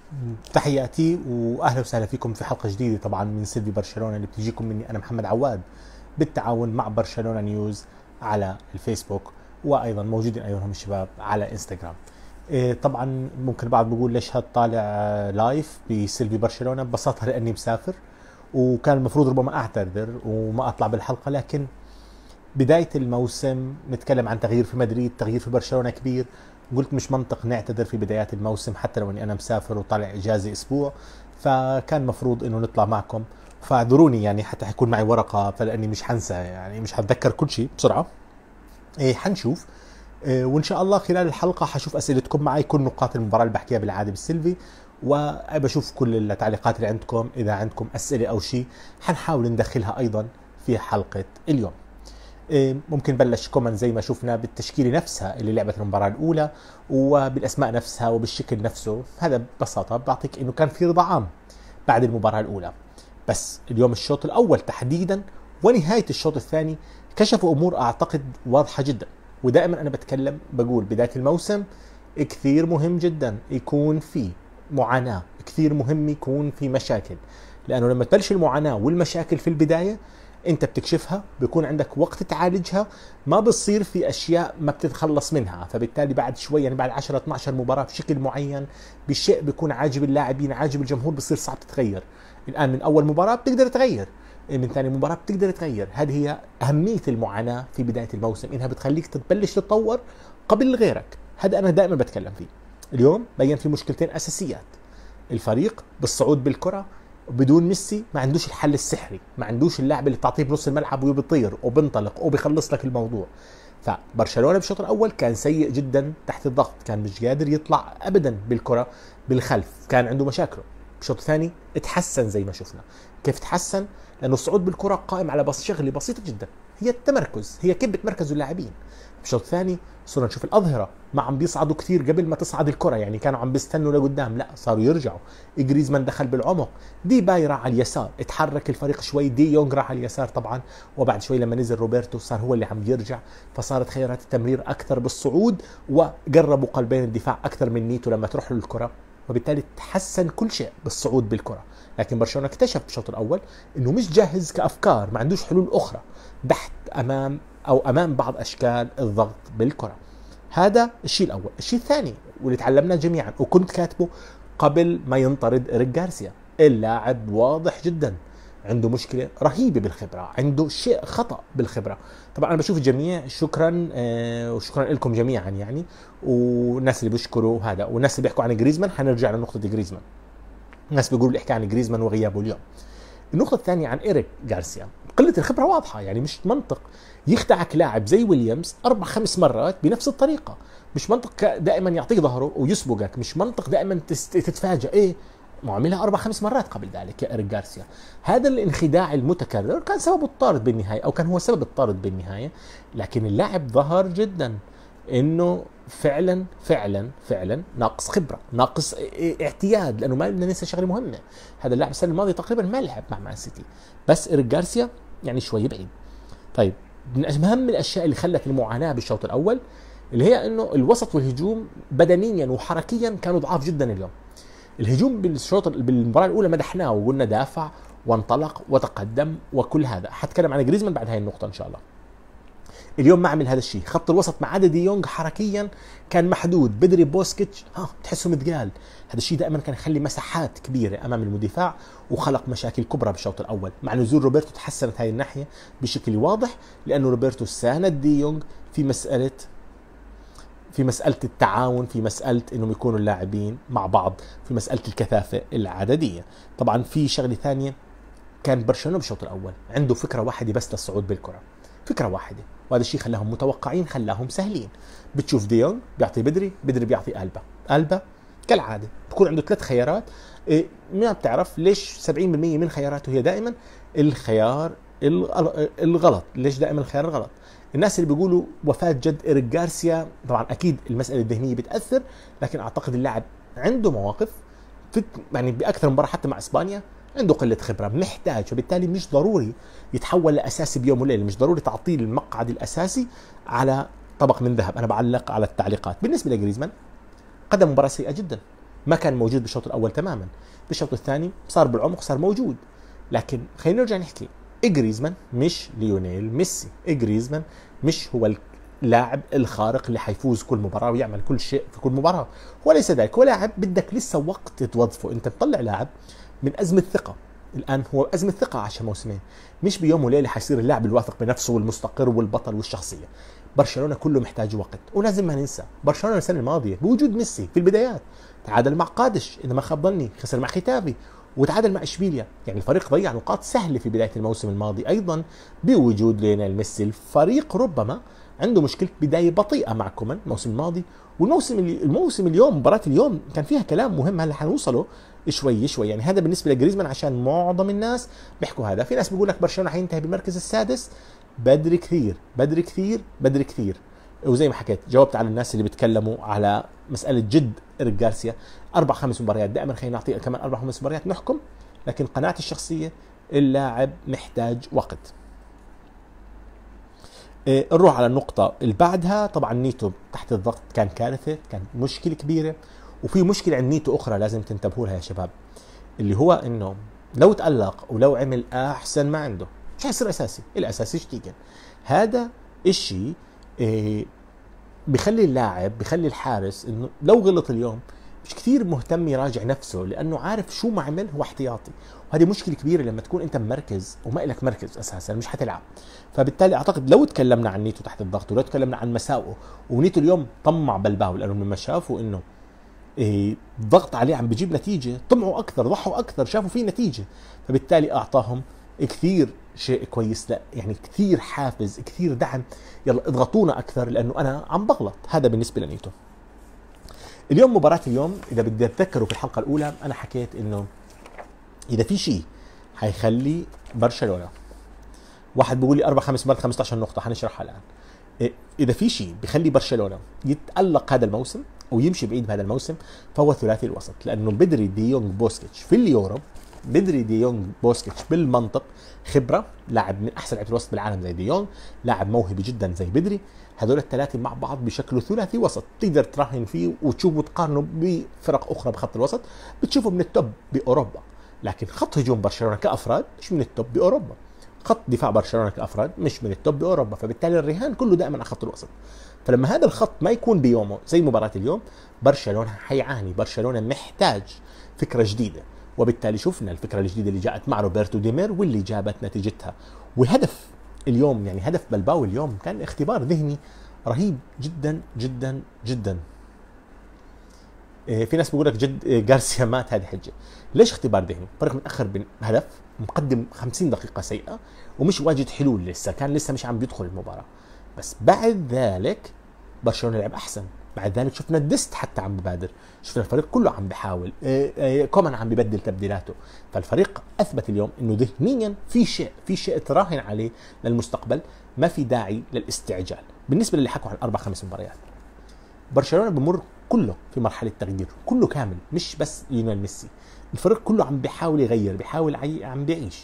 تحياتي واهلا وسهلا فيكم في حلقه جديده طبعا من سيلفي برشلونه اللي بتجيكم مني انا محمد عواد بالتعاون مع برشلونه نيوز على الفيسبوك، وايضا موجودين ايها الشباب على انستغرام. طبعا ممكن البعض بيقول ليش هاد طالع لايف بسيلفي برشلونه؟ ببساطه لاني مسافر وكان المفروض ربما اعتذر وما اطلع بالحلقه، لكن بداية الموسم نتكلم عن تغيير في مدريد، تغيير في برشلونة كبير. قلت مش منطق نعتذر في بدايات الموسم حتى لو اني انا مسافر وطالع اجازة اسبوع، فكان مفروض انه نطلع معكم. فاعذروني يعني، حتى حيكون معي ورقة فلاني مش حنسى، يعني مش حتذكر كل شيء بسرعة. حنشوف. وان شاء الله خلال الحلقة حشوف اسئلتكم معي، كل نقاط المباراة اللي بحكيها بالعادة بالسلفي، وبشوف كل التعليقات اللي عندكم. اذا عندكم اسئلة او شيء حنحاول ندخلها ايضا في حلقة اليوم. ممكن بلش كومن زي ما شفنا بالتشكيلة نفسها اللي لعبت المباراة الأولى وبالأسماء نفسها وبالشكل نفسه. هذا ببساطة بعطيك إنه كان في رضا عام بعد المباراة الأولى، بس اليوم الشوط الأول تحديدا ونهاية الشوط الثاني كشفوا أمور أعتقد واضحة جدا. ودائما أنا بتكلم بقول بداية الموسم كثير مهم جدا يكون في معاناة، كثير مهم يكون في مشاكل، لأنه لما تبلش المعاناة والمشاكل في البداية انت بتكشفها، بيكون عندك وقت تعالجها، ما بتصير في اشياء ما بتتخلص منها. فبالتالي بعد شوي يعني بعد 10 12 مباراة بشكل معين بشيء بيكون عاجب اللاعبين عاجب الجمهور، بصير صعب تتغير. الان من اول مباراة بتقدر تغير، من ثاني مباراة بتقدر تغير. هذه هي أهمية المعاناة في بداية الموسم، إنها بتخليك تبلش تتطور قبل غيرك. هذا أنا دائما بتكلم فيه. اليوم بين في مشكلتين أساسيات: الفريق بالصعود بالكرة بدون ميسي ما عندوش الحل السحري، ما عندوش اللاعب اللي تعطيه بنص الملعب وبيطير وبنطلق وبيخلص لك الموضوع. فبرشلونة بالشوط الأول كان سيء جدا تحت الضغط، كان مش قادر يطلع أبدا بالكرة بالخلف، كان عنده مشاكله. بالشوط الثاني اتحسن زي ما شفنا. كيف تحسن؟ لأنه الصعود بالكرة قائم على شغلة بسيطة جدا، هي التمركز، هي كيف بتمركزوا اللاعبين. بالشوط الثاني صرنا نشوف الأظهرة ما عم بيصعدوا كثير قبل ما تصعد الكرة، يعني كانوا عم بيستنوا لقدام، لا صاروا يرجعوا. جريزمان دخل بالعمق، دي باي راح على اليسار، اتحرك الفريق شوي، دي يونغ راح على اليسار طبعا، وبعد شوي لما نزل روبرتو صار هو اللي عم يرجع، فصارت خيارات التمرير أكثر بالصعود، وقربوا قلبين الدفاع أكثر من نيتو لما تروح له الكرة، وبالتالي تحسن كل شيء بالصعود بالكرة. لكن برشلونة اكتشف بالشوط الأول إنه مش جاهز كأفكار، ما عندوش حلول أخرى تحت أمام بعض أشكال الضغط بالكرة. هذا الشيء الأول. الشيء الثاني واللي تعلمناه جميعا وكنت كاتبه قبل ما ينطرد إيريك غارسيا: اللاعب واضح جدا عنده مشكلة رهيبة بالخبرة، عنده شيء خطأ بالخبرة. طبعا أنا بشوف الجميع شكرا وشكرا لكم جميعا يعني، والناس اللي بيشكروا هذا والناس اللي بيحكوا عن جريزمان. حنرجع لنقطة جريزمان، الناس بيقولوا احكي عن جريزمان وغيابه اليوم. النقطة الثانية عن إيريك غارسيا: قلة الخبرة واضحة، يعني مش منطق يخدعك لاعب زي ويليامز 4-5 مرات بنفس الطريقة. مش منطق دائما يعطيك ظهره ويسبقك، مش منطق دائما تتفاجأ. ايه ما عملها 4-5 مرات قبل ذلك يا إيريك غارسيا. هذا الانخداع المتكرر كان سببه الطارد بالنهاية، أو كان هو سبب الطارد بالنهاية. لكن اللاعب ظهر جدا انه فعلا فعلا فعلا ناقص خبره، ناقص اعتياد، لانه ما بدنا ننسى شغله مهمه: هذا اللاعب السنه الماضيه تقريبا ما لعب مع مان سيتي، بس إيريك غارسيا يعني شوي بعيد. طيب، من اهم الاشياء اللي خلت المعاناه بالشوط الاول اللي هي انه الوسط والهجوم بدنيا وحركيا كانوا ضعاف جدا اليوم. الهجوم بالمباراه الاولى مدحناه وقلنا دافع وانطلق وتقدم وكل هذا، حتكلم عن جريزمان بعد هاي النقطه ان شاء الله. اليوم ما عمل هذا الشيء. خط الوسط ما عدا دي يونغ حركيا كان محدود، بدري بوسكيتش تحسه متقال. هذا الشيء دائما كان يخلي مساحات كبيره امام المدافع وخلق مشاكل كبرى بالشوط الاول. مع نزول روبرتو تحسنت هاي الناحيه بشكل واضح، لانه روبرتو ساند دي يونغ في مساله التعاون، في مساله انهم يكونوا اللاعبين مع بعض، في مساله الكثافه العدديه. طبعا في شغله ثانيه، كان برشلونه بالشوط الاول عنده فكره واحده بس للصعود بالكره، فكره واحده، وهذا الشيء خلاهم متوقعين، خلاهم سهلين. بتشوف ديونج بيعطي بدري بيعطي ألبا كالعاده بكون عنده 3 خيارات. ما بتعرف ليش 70% من خياراته هي دائما الخيار الغلط. ليش دائما الخيار الغلط؟ الناس اللي بيقولوا وفاة جد إيريك غارسيا، طبعا اكيد المساله الذهنيه بتاثر، لكن اعتقد اللاعب عنده مواقف في يعني باكثر من مباراه حتى مع اسبانيا عنده قله خبره محتاج، وبالتالي مش ضروري يتحول لاساسي بيوم وليله، مش ضروري تعطيه المقعد الاساسي على طبق من ذهب. انا بعلق على التعليقات. بالنسبه لجريزمان قدم مباراه سيئه جدا، ما كان موجود بالشوط الاول تماما، بالشوط الثاني صار بالعمق، صار موجود. لكن خلينا نرجع نحكي، جريزمان مش ليونيل ميسي، جريزمان مش هو اللاعب الخارق اللي حيفوز كل مباراه ويعمل كل شيء في كل مباراه، هو ليس ذلك، هو لاعب بدك لسه وقت توظفه. انت تطلع لاعب من ازمه ثقه، الان هو ازمه ثقه عشان موسمين، مش بيوم وليله حيصير اللاعب الواثق بنفسه والمستقر والبطل والشخصيه. برشلونه كله محتاج وقت، ولازم ما ننسى برشلونه السنه الماضيه بوجود ميسي في البدايات تعادل مع قادش اذا ما خاب ظني، خسر مع ختافي، وتعادل مع اشبيليا، يعني الفريق ضيع نقاط سهله في بدايه الموسم الماضي. ايضا بوجود ليونيل ميسي الفريق ربما عنده مشكله بدايه بطيئه مع كومان الموسم الماضي، والموسم اليوم، مباراه اليوم كان فيها كلام مهم هلا حنوصله شوي شوي. يعني هذا بالنسبه لجريزمان عشان معظم الناس بيحكوا هذا. في ناس بيقول لك برشلونه حينتهي بالمركز السادس، بدري كثير بدري كثير بدري كثير. وزي ما حكيت جاوبت على الناس اللي بيتكلموا على مساله جد إيريك جارسيا، 4-5 مباريات، دائما خلينا نعطيه كمان 4-5 مباريات نحكم، لكن قناعتي الشخصيه اللاعب محتاج وقت. نروح على النقطة اللي بعدها. طبعا نيتو تحت الضغط كان كارثة، كان مشكلة كبيرة، وفي مشكلة عند نيتو أخرى لازم تنتبهوا لها يا شباب، اللي هو إنه لو تألق ولو عمل أحسن ما عنده مش حيصير أساسي، الأساسي شتيجن. هذا الشيء بخلي اللاعب، بخلي الحارس إنه لو غلط اليوم مش كثير مهتم يراجع نفسه، لأنه عارف شو ما عمل هو احتياطي. وهذه مشكلة كبيرة لما تكون أنت مركز وما إلك مركز أساسا، مش حتلعب. فبالتالي أعتقد لو تكلمنا عن نيتو تحت الضغط، ولو تكلمنا عن مساوئه، ونيتو اليوم طمع بلباو لأنه لما شافوا إنه ضغط عليه عم بيجيب نتيجة طمعوا أكثر، ضحوا أكثر، شافوا فيه نتيجة، فبالتالي أعطاهم كثير شيء كويس، لا يعني كثير حافز، كثير دعم، يلا اضغطونا أكثر لأنه أنا عم بغلط. هذا بالنسبة لنيتو. اليوم مباراة اليوم إذا بدي أتذكروا في الحلقة الأولى أنا حكيت إنه إذا في شيء حيخلي برشلونة، واحد بيقول لي 4-5 مرات 15 نقطة، حنشرحها الآن. إذا في شيء بيخلي برشلونة يتألق هذا الموسم أو يمشي بعيد بهذا الموسم فهو ثلاثي الوسط، لأنه بدري دي يونغ بوسكيتش في اليوروب، بدري دي يونغ بوسكيتش بالمنطق، خبرة، لاعب من أحسن لعيبة الوسط بالعالم زي دي يونغ، لاعب موهبي جدا زي بدري، هذول الثلاثة مع بعض بشكل ثلاثي وسط تقدر تراهن فيه وتشوفه وتقارنه بفرق أخرى بخط الوسط، بتشوفه من التوب بأوروبا. لكن خط هجوم برشلونة كأفراد مش من التوب بأوروبا، خط دفاع برشلونة كأفراد مش من التوب بأوروبا، فبالتالي الرهان كله دائما على خط الوسط. فلما هذا الخط ما يكون بيومه زي مباراة اليوم برشلونة حيعاني، برشلونة محتاج فكرة جديدة، وبالتالي شفنا الفكرة الجديدة اللي جاءت مع روبرتو ديمير واللي جابت نتيجتها. وهدف اليوم يعني هدف بلباو اليوم كان اختبار ذهني رهيب جدا جدا جدا. في ناس بيقول لك جد جارسيا مات، هذه حجة. ليش اختبار ذهني؟ فريق متأخر بهدف، مقدم 50 دقيقة سيئة ومش واجد حلول، لسه كان لسه مش عم بيدخل المباراة، بس بعد ذلك برشلونة لعب أحسن. بعد ذلك شفنا الدست حتى عم ببادر، شفنا الفريق كله عم بحاول، كومان عم ببدل تبديلاته، فالفريق أثبت اليوم إنه ذهنيا في شيء تراهن عليه للمستقبل، ما في داعي للاستعجال. بالنسبة للي حكوا عن 4-5 مباريات، برشلونة بمر كله في مرحلة تغيير، كله كامل، مش بس ليونيل ميسي، الفريق كله عم بيحاول يغير، بيحاول عم بيعيش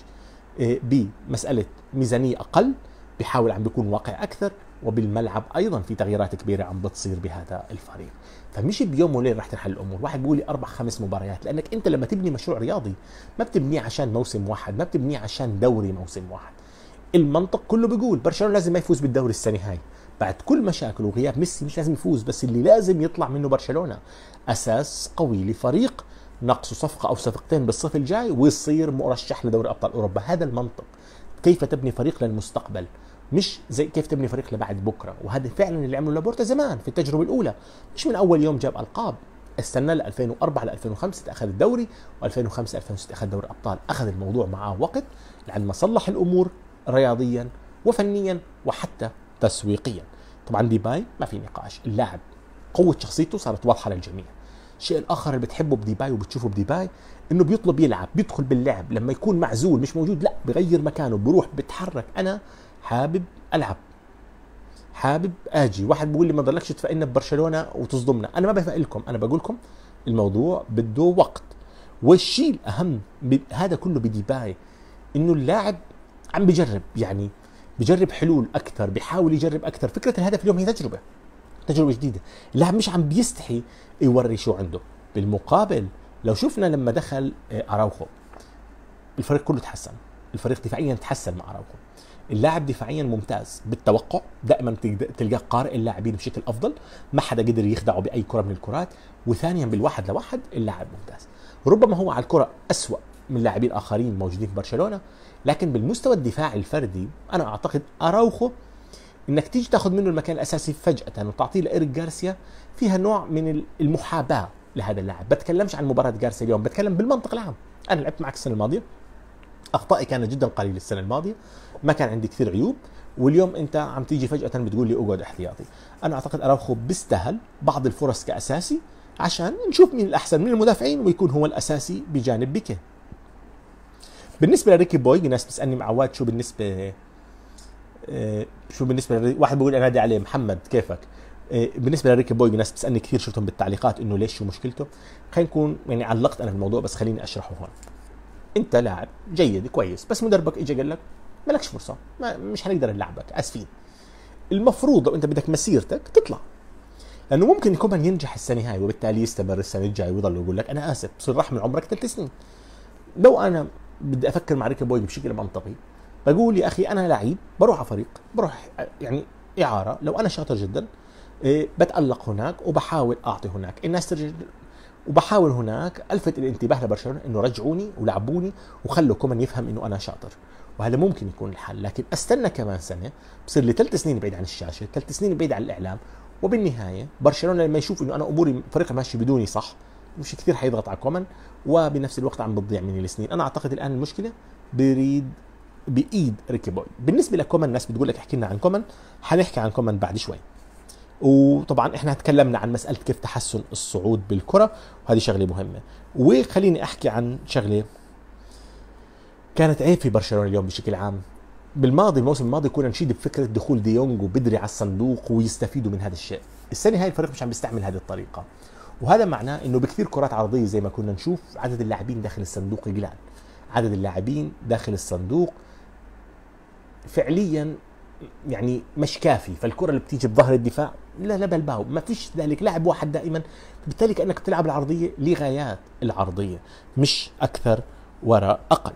بمسألة ميزانية أقل، بيحاول عم بيكون واقع أكثر، وبالملعب أيضا في تغييرات كبيرة عم بتصير بهذا الفريق. فمش بيوم وليل رح تنحل الأمور. واحد بيقول لي 4-5 مباريات، لأنك أنت لما تبني مشروع رياضي ما بتبنيه عشان موسم واحد، ما بتبنيه عشان دوري موسم واحد. المنطق كله بيقول برشلونة لازم ما يفوز بالدوري السنة هاي، بعد كل مشاكل وغياب ميسي مش لازم يفوز، بس اللي لازم يطلع منه برشلونة أساس قوي لفريق نقصه صفقة أو صفقتين بالصيف الجاي ويصير مرشح لدوري أبطال أوروبا. هذا المنطق، كيف تبني فريق للمستقبل، مش زي كيف تبني فريق لبعد بكرة. وهذا فعلا اللي عمله لابورتا زمان في التجربة الأولى، مش من أول يوم جاب ألقاب، استنى ل 2004 ل 2005 أخذ الدوري، و2005 2006 أخذ دوري أبطال. أخذ الموضوع معاه وقت لعند ما صلح الأمور رياضيا وفنيا وحتى تسويقيا. طبعا ديباي ما في نقاش، اللاعب قوة شخصيته صارت واضحة للجميع. الشيء الآخر اللي بتحبه بديباي وبتشوفه بديباي إنه بيطلب يلعب، بيدخل باللعب، لما يكون معزول مش موجود لا بغير مكانه، بروح بتحرك، أنا حابب ألعب، حابب أجي. واحد بيقول لي ما ضلكش تفقنا ببرشلونة وتصدمنا، أنا ما بفق لكم، أنا بقول لكم الموضوع بده وقت. والشيء الأهم هذا كله بديباي إنه اللاعب عم بجرب، يعني بجرب حلول أكثر، بيحاول يجرب أكثر. فكرة الهدف اليوم هي تجربة جديدة، اللاعب مش عم بيستحي يوري شو عنده، بالمقابل لو شفنا لما دخل اراوخو الفريق كله تحسن، الفريق دفاعيا تحسن مع اراوخو. اللاعب دفاعيا ممتاز بالتوقع، دائما تلقاه قارئ اللاعبين بشكل افضل، ما حدا قدر يخدعه باي كره من الكرات. وثانيا بالواحد لواحد اللاعب ممتاز. ربما هو على الكره اسوأ من لاعبين اخرين موجودين في برشلونه، لكن بالمستوى الدفاعي الفردي انا اعتقد اراوخو انك تيجي تاخذ منه المكان الاساسي فجاه وتعطيه لإيريك جارسيا فيها نوع من المحاباه لهذا اللاعب. بتكلمش عن مباراه جارسيا اليوم، بتكلم بالمنطق العام. انا لعبت معك السنه الماضيه، اخطائي كانت جدا قليله السنه الماضيه، ما كان عندي كثير عيوب، واليوم انت عم تيجي فجاه بتقول لي اقعد احتياطي. انا اعتقد اراوخو بيستاهل بعض الفرص كاساسي عشان نشوف مين الاحسن من المدافعين ويكون هو الاساسي بجانب بيكي. بالنسبه لريكي بوي، ناس بتسالني مع عواد شو بالنسبه واحد بيقول انادي عليه محمد كيفك. بالنسبه لريكي بوي ناس بتسالني كثير، شفتهم بالتعليقات انه ليش شو مشكلته. خلينا نكون يعني علقت انا في الموضوع بس خليني اشرحه هون. انت لاعب جيد كويس، بس مدربك اجى قال لك مالكش فرصه، مش هنقدر نلعبك، اسفين. المفروض لو انت بدك مسيرتك تطلع، لانه ممكن يكون من ينجح السنه هاي وبالتالي يستمر السنه الجايه ويضل يقول لك انا اسف بصير راح من عمرك 3 سنين. لو انا بدي افكر مع ريكي بوي بشكل منطقي بقول يا اخي انا لعيب بروح على فريق، بروح يعني اعاره، لو انا شاطر جدا بتالق هناك وبحاول اعطي هناك، الناس ترجع وبحاول هناك الفت الانتباه لبرشلونه انه رجعوني ولعبوني وخلوا كومان يفهم انه انا شاطر، وهذا ممكن يكون الحل. لكن استنى كمان سنه بصير لي 3 سنين بعيد عن الشاشه، 3 سنين بعيد عن الاعلام، وبالنهايه برشلونه لما يشوف انه انا اموري فريق ماشي بدوني صح مش كثير حيضغط على كومان، وبنفس الوقت عم بتضيع مني السنين. انا اعتقد الان المشكله بايد ريكي بوي. بالنسبه لكومان الناس بتقول لك احكي لنا عن كومان، حنحكي عن كومان بعد شوي. وطبعا احنا تكلمنا عن مساله كيف تحسن الصعود بالكره، وهذه شغله مهمه. وخليني احكي عن شغله كانت عيب في برشلونه اليوم بشكل عام. بالماضي الموسم الماضي كنا نشيد بفكره دخول ديونج وبدري على الصندوق ويستفيدوا من هذا الشيء. السنه هاي الفريق مش عم بيستعمل هذه الطريقه، وهذا معناه انه بكثير كرات عرضيه زي ما كنا نشوف عدد اللاعبين داخل الصندوق يقلل. عدد اللاعبين داخل الصندوق فعليا يعني مش كافي، فالكره اللي بتيجي بظهر الدفاع لا بلباو، ما فيش ذلك لاعب واحد دائما، بالتالي كانك بتلعب العرضيه لغايات العرضيه مش اكثر وراء اقل.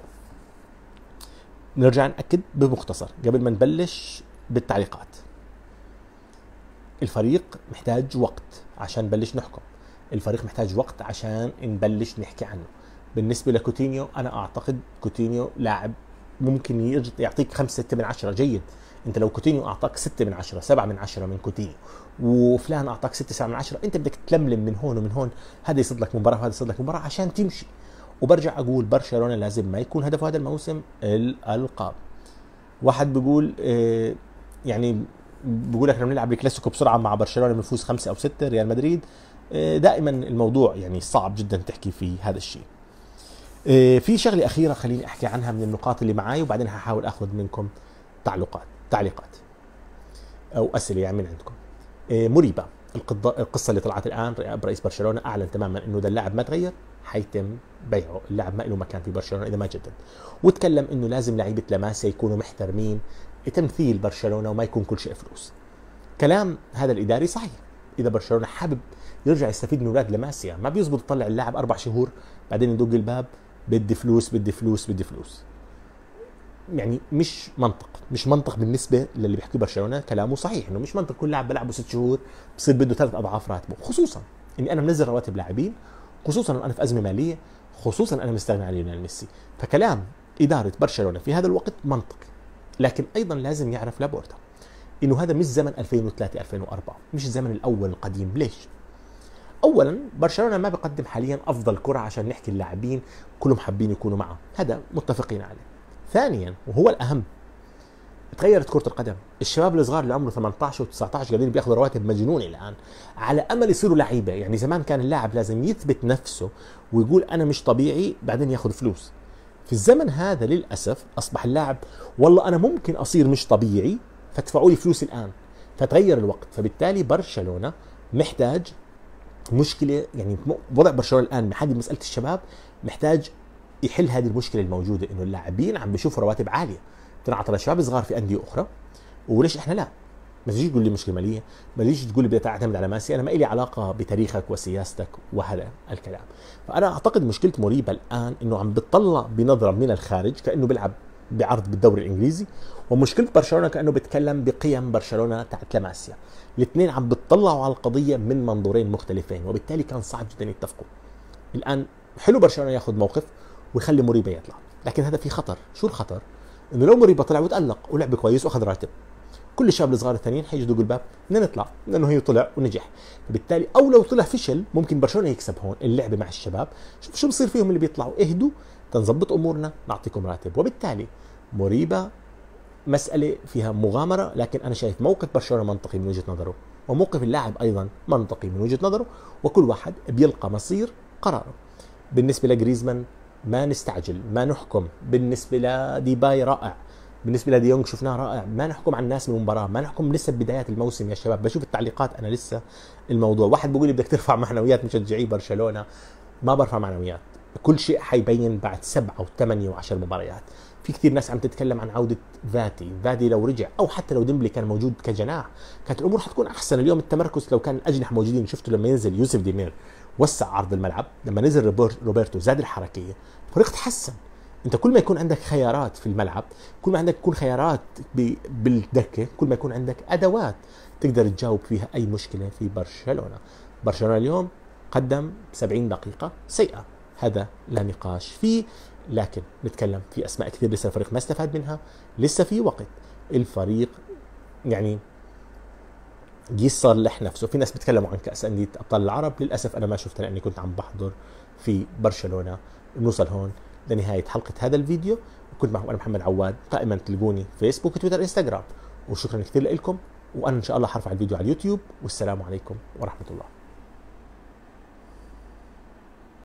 نرجع ناكد بمختصر قبل ما نبلش بالتعليقات. الفريق محتاج وقت عشان نبلش نحكم، الفريق محتاج وقت عشان نبلش نحكي عنه. بالنسبه لكوتينيو انا اعتقد كوتينيو لاعب ممكن يعطيك 5-6/10 جيد. انت لو كوتينيو اعطاك 6/10 7/10 من كوتينيو، وفلان اعطاك 6-7/10، انت بدك تلملم من هون ومن هون، هذا يصير لك مباراه وهذا يصير لك مباراه عشان تمشي. وبرجع اقول برشلونه لازم ما يكون هدفه هذا الموسم الالقاب. واحد بيقول يعني بيقول لك احنا بنلعب الكلاسيكو بسرعه مع برشلونه بنفوز 5 أو 6 ريال مدريد. دائما الموضوع يعني صعب جدا تحكي في هذا الشيء. في شغله اخيره خليني احكي عنها من النقاط اللي معي، وبعدين هحاول اخذ منكم تعليقات او اسئله يعني من عندكم. مريبا، القصه اللي طلعت الان رئيس برشلونه اعلن تماما انه اذا اللاعب ما تغير حيتم بيعه، اللاعب ما له مكان في برشلونه اذا ما جدد. وتكلم انه لازم لعيبه لاماسيا يكونوا محترمين تمثيل برشلونه وما يكون كل شيء فلوس. كلام هذا الاداري صحيح، اذا برشلونه حابب يرجع يستفيد من اولاد لاماسيا ما بيزبط تطلع اللاعب 4 شهور بعدين يدق الباب بدي فلوس بدي فلوس بدي فلوس. يعني مش منطق بالنسبه للي بيحكي برشلونه. كلامه صحيح انه مش منطق كل لاعب بلعبه 6 شهور بصير بده 3 أضعاف راتبه، خصوصا اني انا منزل رواتب لاعبين، خصوصا انه انا في ازمه ماليه، خصوصا انا مستغني عن ليونيل ميسي. فكلام اداره برشلونه في هذا الوقت منطقي، لكن ايضا لازم يعرف لابورتا انه هذا مش زمن 2003 2004، مش الزمن الاول القديم. ليش؟ اولا برشلونه ما بيقدم حاليا افضل كره عشان نحكي اللاعبين كلهم حابين يكونوا معه، هذا متفقين عليه. ثانيا وهو الاهم، تغيرت كره القدم، الشباب الصغار اللي عمره 18 و19 قاعدين بياخذوا رواتب مجنونه الان على امل يصيروا لعيبه. يعني زمان كان اللاعب لازم يثبت نفسه ويقول انا مش طبيعي بعدين ياخذ فلوس. في الزمن هذا للاسف اصبح اللاعب والله انا ممكن اصير مش طبيعي فادفعوا لي فلوس الان، فتغير الوقت. فبالتالي برشلونه محتاج مشكله، يعني وضع برشلونه الان محدد مساله الشباب، محتاج يحل هذه المشكله الموجوده انه اللاعبين عم بيشوفوا رواتب عاليه تنعطى لشباب صغار في انديه اخرى، وليش احنا لا؟ ما تجيش تقول لي مشكله ماليه، ما تجيش تقول لي بدي اعتمد على ماسي، انا ما لي علاقه بتاريخك وسياستك وهذا الكلام. فانا اعتقد مشكله موريبا الان انه عم بتطلع بنظره من الخارج كانه بيلعب بعرض بالدوري الانجليزي، ومشكله برشلونه كانه بيتكلم بقيم برشلونه تاعت لاماسيا. الاثنين عم بتطلعوا على القضيه من منظورين مختلفين، وبالتالي كان صعب جدا يتفقوا. الان حلو برشلونه ياخذ موقف ويخلي موريبا يطلع، لكن هذا في خطر. شو الخطر؟ انه لو موريبا طلع وتالق ولعب كويس واخذ راتب، كل الشباب الصغار الثانيين حيجوا يقول الباب بدنا نطلع لانه هي طلع ونجح. فبالتالي او لو طلع فشل ممكن برشلونه يكسب هون اللعبه مع الشباب. شوف شو بصير فيهم اللي بيطلعوا، اهدوا تنظبط امورنا نعطيكم راتب. وبالتالي موريبا مساله فيها مغامره، لكن انا شايف موقف برشلونه منطقي من وجهه نظره، وموقف اللاعب ايضا منطقي من وجهه نظره، وكل واحد بيلقى مصير قراره. بالنسبه لجريزمان ما نستعجل، ما نحكم. بالنسبه لديباي رائع، بالنسبه لديونج شفناه رائع. ما نحكم على الناس من المباراه، ما نحكم لسه بدايات الموسم يا شباب. بشوف التعليقات انا لسه الموضوع، واحد بيقول لي بدك ترفع معنويات مشجعي برشلونه. ما برفع معنويات، كل شيء حيبين بعد 7 و8 و10 مباريات. في كثير ناس عم تتكلم عن عوده فادي لو رجع، او حتى لو ديمبلي كان موجود كجناح كانت الامور حتكون احسن. اليوم التمركز لو كان الاجنحه موجودين، شفتوا لما ينزل يوسف ديمير وسع عرض الملعب، لما نزل روبرتو زاد الحركيه، الفريق تحسن. انت كل ما يكون عندك خيارات في الملعب، كل ما عندك يكون خيارات بالدكه، كل ما يكون عندك ادوات تقدر تجاوب فيها اي مشكله في برشلونه. برشلونه اليوم قدم 70 دقيقه سيئه، هذا لا نقاش فيه، لكن نتكلم في اسماء كثير لسه الفريق ما استفاد منها، لسه في وقت. الفريق يعني يصلح نفسه. في ناس بيتكلموا عن كأس أندية أبطال العرب، للأسف أنا ما شفتها لأني كنت عم بحضر في برشلونة. بنوصل هون لنهاية حلقة هذا الفيديو، كنت معكم أنا محمد عواد. دائما تلقوني فيسبوك تويتر انستغرام، وشكرا كثير لكم، وأنا إن شاء الله حرفع الفيديو على اليوتيوب. والسلام عليكم ورحمة الله.